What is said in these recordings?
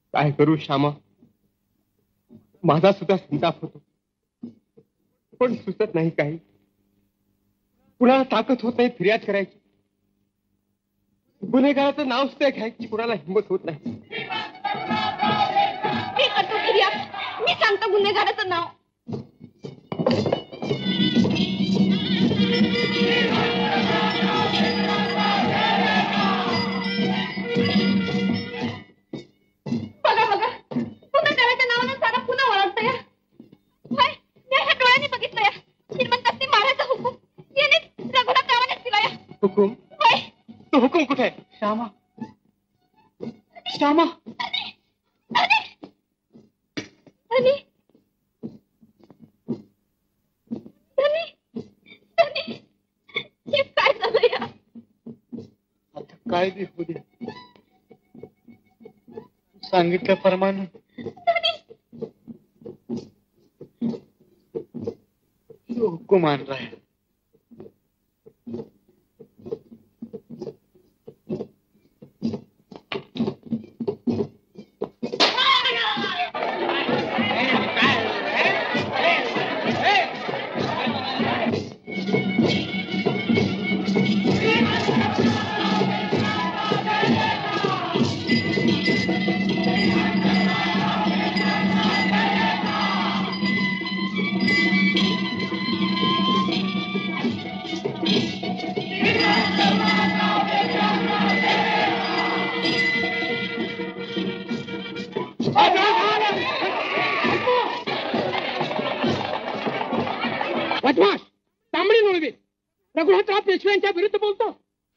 काय करू श्यामा, माझा सुद्धा संताप होतो, पण सुचत नाही काही. कुणाला ताकद होत नाही फिर्याद करायची. गुन्हेगाराचं नाव सुद्धा घ्यायची कुणाला हिंमत होत नाही. मी करतो फिर्याद. मी सांगतो गुन्हेगाराचं नाव. बघा बघा, गुन्हेगाराच्या नावानं सारा पुन्हा ओळखतं या. होय, मी ह्या डोळ्यांनी बघितलं या. श्रीमंतांनी मारायचा हुकूम याने रघुनाथरावानेच दिला या. हुकूम? होय. तो हुकूम कुठे आहे? श्यामा, श्यामा. काय झालं या? आता काय बी होऊ दे, सांगितल्याप्रमाणे हुकूम आणलाय. बदमाश, तांबडी नोळवी, रघुनाथराव पेशव्यांच्या विरुद्ध बोलतो.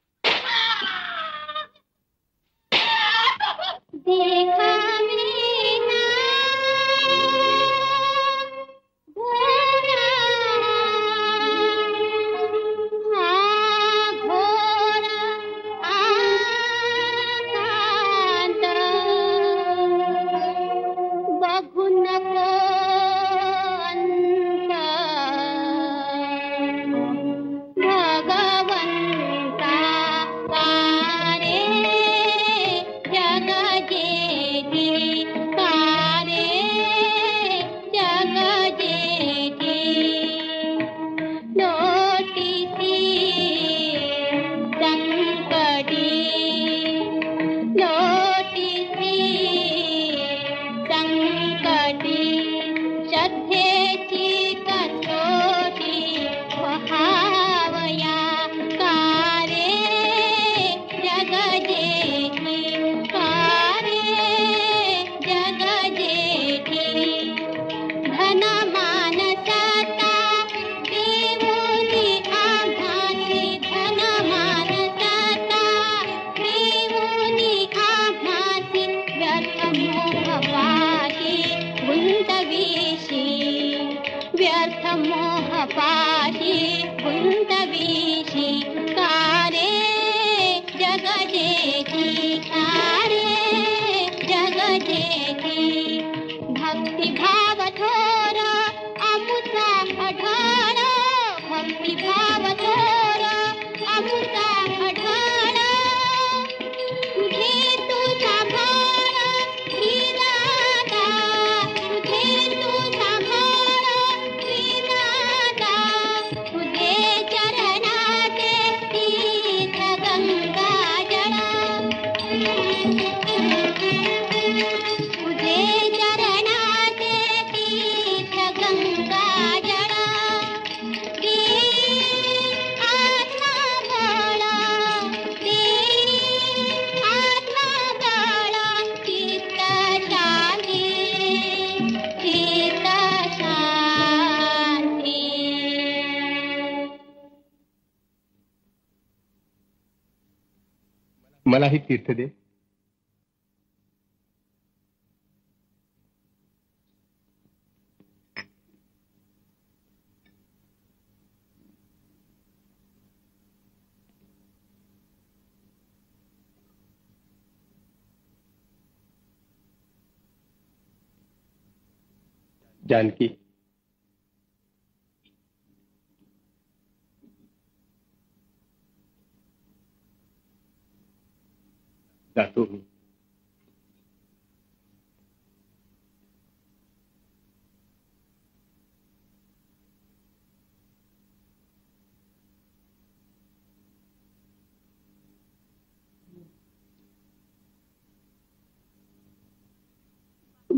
मलाही तीर्थ दे. जानकी, जातो मी.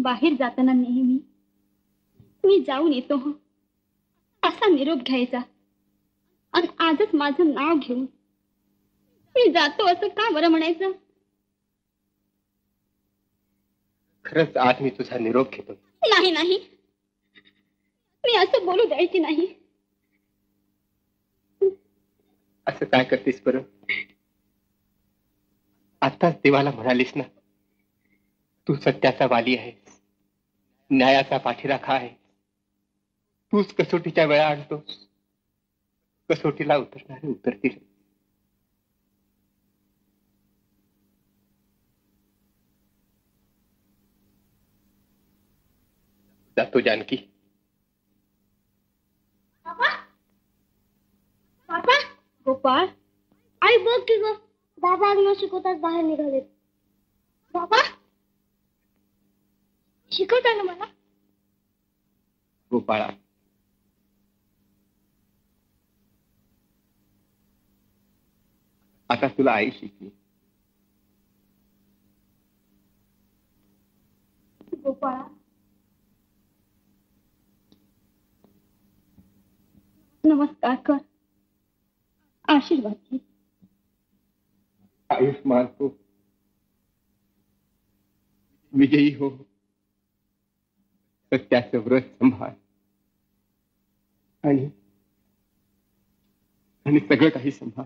बाहेर जाताना नेहमी मी जाऊन येतो हं असा निरोप घ्यायचा आणि आजच माझं नाव घेऊन मी जातो असं का बरं म्हणायचं? खरंच आज मी तुझा निरोप घेतो. नाही नाही, मी असं बोलू द्यायची नाही. असं काय करतेस बरं? आताच देवाला म्हणालीस ना, तू सत्याचा वाली आहेस, न्यायाचा पाठीराखा आहे. तूच कसोटीच्या वेळा आणतोस, कसोटीला उतरणारे उतरतील. जातो जानकी. बाबा, गोपाळ, आई बघ की ग, दादा आज शिकवताच बाहेर निघालेत. बाबा शिकवता ना मला? गोपाळा, आता तुला आई शिकली. गोपाळा, नमस्कार कर, आशीर्वाद घे. आयुष्मान हो, विजयी हो, सत्याचं व्रत संभाळ आणि सगळं काही संभाळ.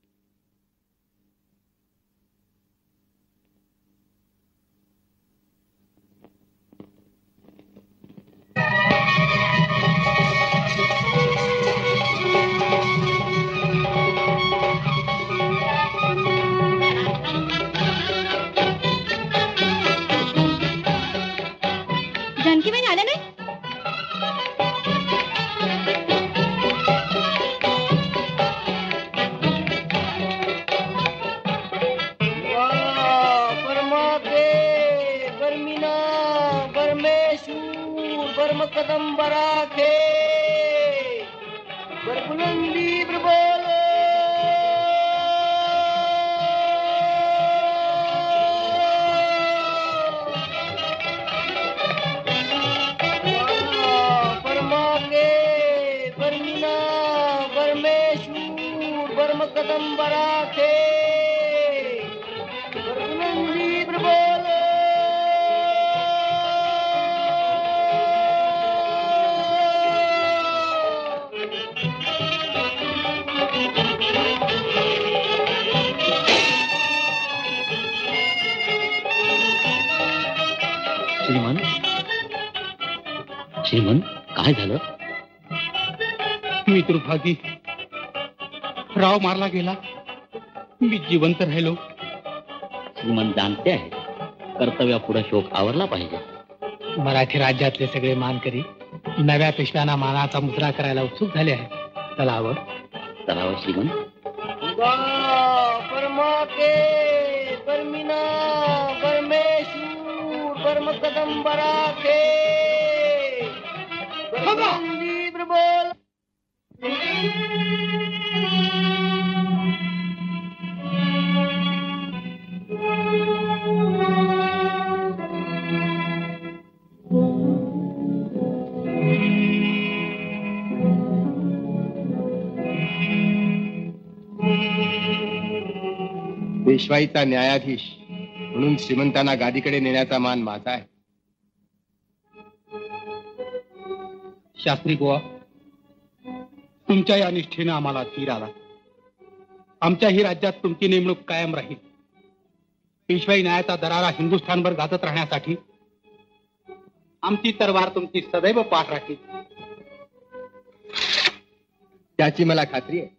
जानकीबाई आल्या नाही? कर्म कदम बराखे बुलंदी बोल परमा के बर्मिना परमेश्वर कर्म कदम बराखे बुलंदी बोल. श्रीमंत, श्रीमंत, काय झालं? मी दुर्भागी, राव मारला गेला, मी जिवंत राहिलो. श्रीमंत जाणते आहे, कर्तव्यापुढे शोक आवरला पाहिजे. मराठी राज्यातले सगळे मानकरी नव्या पेशव्यांना मानाचा मुद्रा करायला उत्सुक झाले आहेत. चलावं चलावं श्रीमंत. परमा के परमिना परमेश्वर कर्म कदम बराखे बोल. पेशवाईचा न्यायाधीश म्हणून श्रीमंतांना गादीकडे नेण्याचा मान माझा आहे. शास्त्री बुवा, तुमच्या या निष्ठेनं आम्हाला धीर आला. आमच्याही राज्यात तुमची नेमणूक कायम राहील. पेशवाई न्यायाचा दरारा हिंदुस्थानभर गाजत राहण्यासाठी आमची तरवार तुमची सदैव पाठ राखील. त्याची मला खात्री आहे.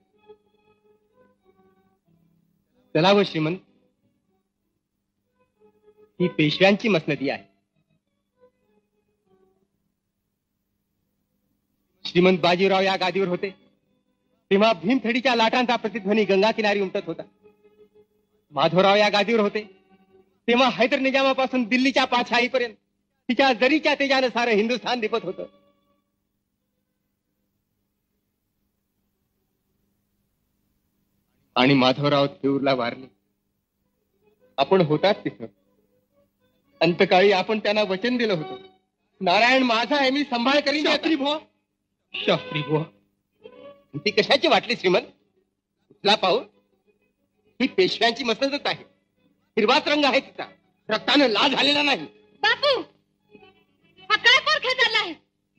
चलावं श्रीमंत, ही पेशव्यांची मसनदी आहे. श्रीमंत बाजीराव या गादीवर होते तेव्हा भीमथडीच्या लाटांचा प्रतिध्वनी गंगा किनारी उमटत होता. माधवराव या गादीवर होते तेव्हा हैदर निजामापासून दिल्लीच्या पातशाहीपर्यंत तिच्या जरीच्या तेजानं सारं हिंदुस्थान दिपत होतं. आणि माधवराव थेऊरला वारले. आपण होतात तिथं अंतकाळी आपण त्यांना वचन दिलं होतं, नारायण माझा आहे, मी सांभाळ करीन. शास्त्री बुवा, शास्त्री बुवा, ती कशाची वाटली श्रीमंत? तुला पाहून ही पेशव्यांची मसलच आहे. हिरवाच रंग आहे तिचा, रक्तानं लाल झालेला नाही. बापू, हा काय पोरखा चाललाय?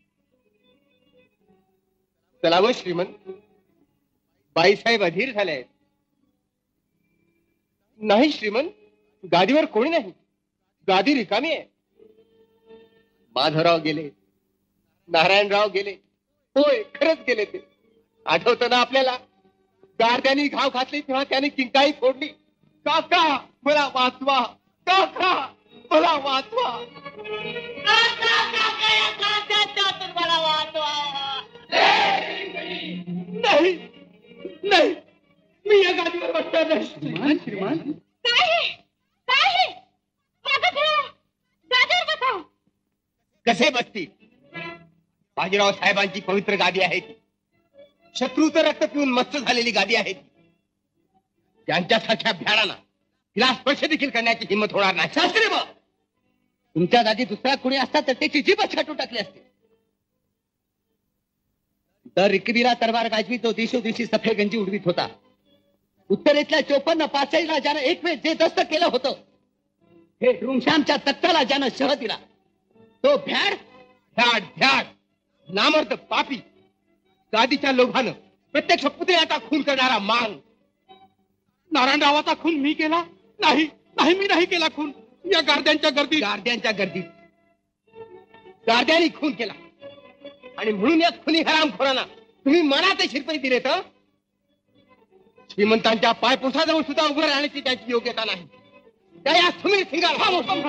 चला व श्रीमंत, बाईसाहेब अधीर झाले आहेत. नाही श्रीमंत, गादीवर कोणी नाही, गादी रिकामी आहे. माधवराव गेले, नारायणराव गेले, होय खरंच गेले. ते आठवतं ना आपल्याला? गारद्यानी घाव घातली तेव्हा त्याने किंकाळी फोडली, काका मला वाचवा, काका मला वाचवा. नाही नाही, मी या गादीवर बसणार नाही. श्रीमान श्रीमान, काय काय माझा फिरा गादीवर बसाव. कसे बसतील? बाजीराव साहेबांची पवित्र गादी आहे ती. शत्रूचं रक्त पिऊन मस्त झालेली गादी आहे ती. त्यांच्यासारख्या भ्याडांना तिला स्पर्श देखील करण्याची हिंमत होणार नाही. शास्त्री बा, तुमच्या जागी दुसरा कोणी असता तर त्याची जीभच छाटून टाकली असते. दर रिकबीला तरवार गाजवी तो दिवशी सफेगंजी उडवीत होता. उत्तरेतल्या 54 पाचही ज्यानं एक वेळ जे दस्त केलं होतं, हे रुमशामच्या तख्ताला ज्यानं शह दिला, तो भ्याड भ्याड भ्याड नामर्द पापी, गादीच्या लोभानं प्रत्यक्ष पुतळ्याचा खून करणारा मान. नारायणरावाचा खून मी केला नाही? नाही, मी नाही केला खून. या गारद्यांच्या गर्दीत गारद्यांनी खून केला आणि म्हणून या खुनी हरामखोरांना तुम्ही मनाचे शिरपणी दिले तर? श्रीमंतांच्या पायपोसाजवळ सुद्धा उभं राहण्याची त्याची योग्यता नाही. त्या या सुमीर सिंगाला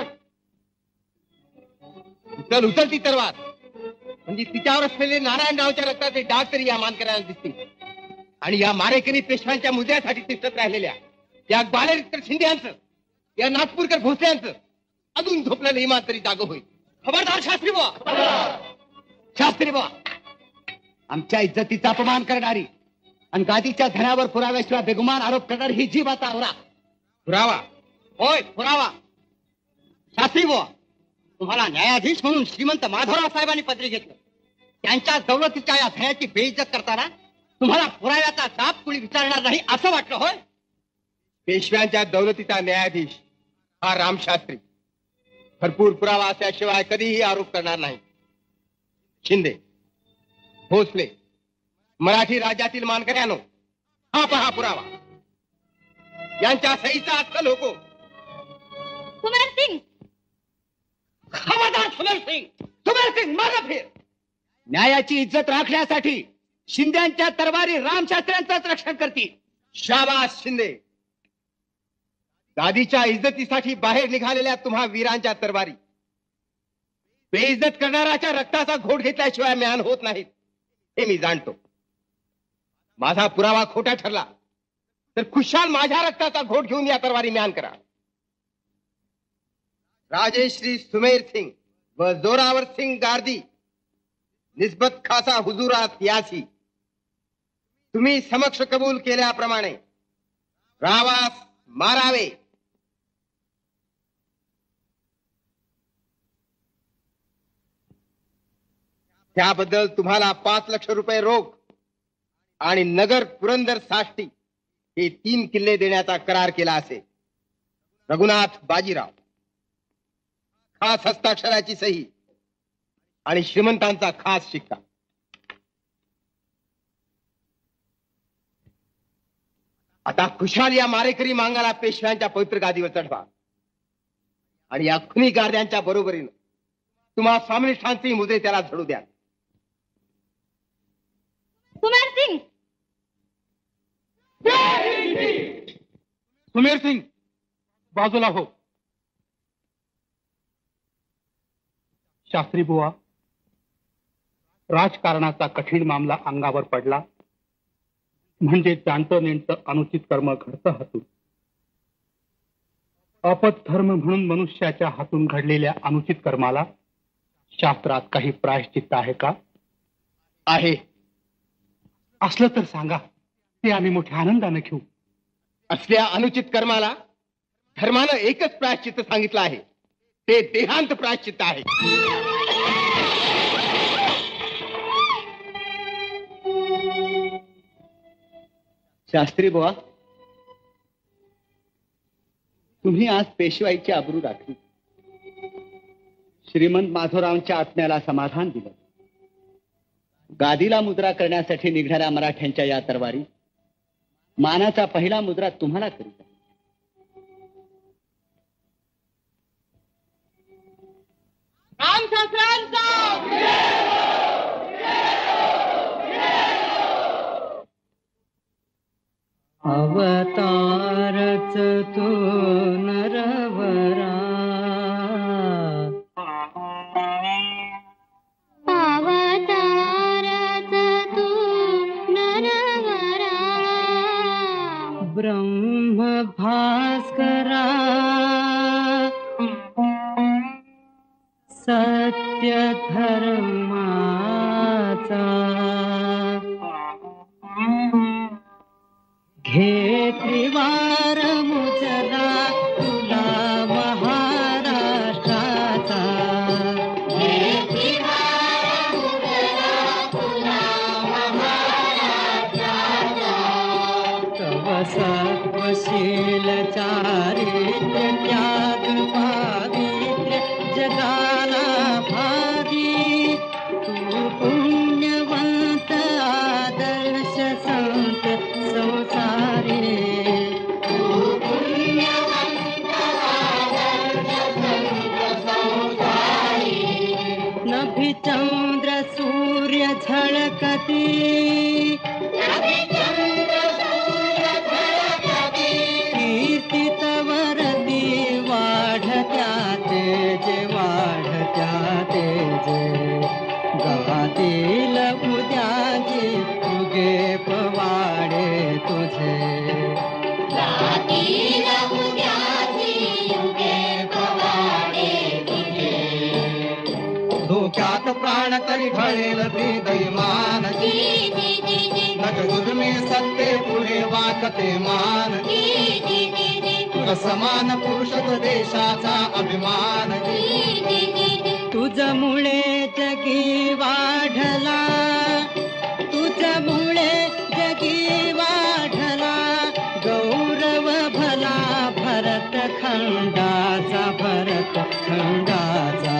उचल ती तरवार, म्हणजे तिच्यावर असलेले नारायणरावच्या रक्ताचे डाग तरी या मानकऱ्याला दिसतील. आणि या मारेकरी पेशव्यांच्या मुद्द्यासाठी तिष्ठत राहिलेल्या या बालेकर शिंदेचं, या नागपूरकर भोसल्यांचं अजून झोपलेलं इमान तरी जागं होईल. खबरदार शास्त्री बुवा, शास्त्री बुवा, आमच्या इज्जतीचा अपमान करणारी आणि गादीच्या धन्यावर पुराव्याशिवाय बेगुमान आरोप करणारी ही जीभ आता आवरा. पुरावा? होय पुरावा. शास्त्री बुवा, तुम्हाला न्यायाधीश म्हणून श्रीमंत माधवराव साहेबांनी पदरी घेतलं. त्यांच्या दौलतीच्या या धन्याची बेइज्जत करताना तुम्हाला पुराव्याचा दाब कुणी विचारणार नाही असं वाटलं होय? पेशव्यांच्या दौलतीचा न्यायाधीश हा रामशास्त्री भरपूर पुरावा असल्याशिवाय कधीही आरोप करणार नाही. शिंदे, भोसले, मराठी राज्यातील मानकऱ्यानो, हा पहा पुरावा. यांच्या सहीचा अस्सल होको. कुमार सिंग, खबरदार सुमेर सिंग, मारा फिर. न्यायाची इज्जत राखण्यासाठी शिंद्यांच्या तरवारी रामशास्त्र्यांचंच रक्षण करतील. शाबास शिंदे. गादीच्या इज्जतीसाठी बाहेर निघालेल्या तुम्हा वीरांच्या तरवारी बेइज्जत करणाऱ्याच्या रक्ताचा घोट घेतल्याशिवाय म्यान होत नाहीत, हे मी जाणतो. माझा पुरावा खोटा ठरला तर खुशाल माझ्या रक्ताचा घोट घेऊन या तरवारी म्यान करा. राजेश्री सुमेर सिंग व जोरावर सिंग गार्दी निस्बत खासा हुजुरात यासी तुम्ही समक्ष कबूल केल्याप्रमाणे रावास मारावे. त्याबद्दल तुम्हाला 5 लाख रुपये रोख आणि नगर पुरंदर साष्टी हे 3 किल्ले देण्याचा करार केला असे. रघुनाथ बाजीराव. खास हस्ताक्षराची सही आणि श्रीमंतांचा खास शिक्का. आता खुशाल या मारेकरी मांगाला पेशव्यांच्या पवित्र गादीवर चढवा आणि या खुनी गारद्यांच्या बरोबरीनं तुम्हा स्वामिनिष्ठांचे मुद्दे त्याला झडू द्या. कुमार सिंग, सुमेर सिंग, बाजूला हो. शास्त्री बुवा, राजकारणाचा कठीण मामला अंगावर पडला म्हणजे जाणतं नेणतं अनुचित कर्म घडतं हातून. अपधर्म म्हणून मनुष्याच्या हातून घडलेल्या अनुचित कर्माला शास्त्रात काही प्रायश्चित्त आहे का? आहे. असलं तर सांगा, ते आम्ही मोठ्या आनंदाने घेऊ. असल्या अनुचित कर्माला धर्मानं एकच प्रायश्चित्त सांगितलं आहे, ते देहांत प्रायश्चित्त आहे. शास्त्री बुवा, तुम्ही आज पेशवाईची आबरू राखली, श्रीमंत माधवरावांच्या आत्म्याला समाधान दिलं. गादीला मुद्रा करण्यासाठी निघणाऱ्या मराठ्यांच्या या तरवारी मानाचा पहिला मुद्रा तुम्हाला करीत. अवतारच तू नरवरा, अवतारच तू नरवरा, ब्रह्म भास्करा, सत्य धर्माचा घे त्रिवार मुजरा तुला महाराष्ट्राचा, घे त्रिवार मुजरा तुला महाराष्ट्राचा, तव सत्वशील चारित्र्य त्याग पावित्र्य जगाला भावी, तू पुण्यवंत आदर्श संत संसारी, तू पुण्यवंत आदर्श संत संसारी, नभी चंद्र सूर्य झळकती, नभी चंद्र सूर्य झळकती, कीर्ती तवरती वाढत्या तेजे, वाढत्या तेजे, गातील उद्याची तुगे पवाडे तुझे, गातील उद्याची युगे पवाडे तुझे, धोक्यात प्राण तरी ढळेल ते दैमान, नट दुर्मी सत्ते पुढे वाकते मान, समान पुरुष देशाचा अभिमान, तुझमुळे जगी वाढला, तुझमुळे जगी वाढला, गौरव भला भरत खंडाचा, भरत खंडाचा,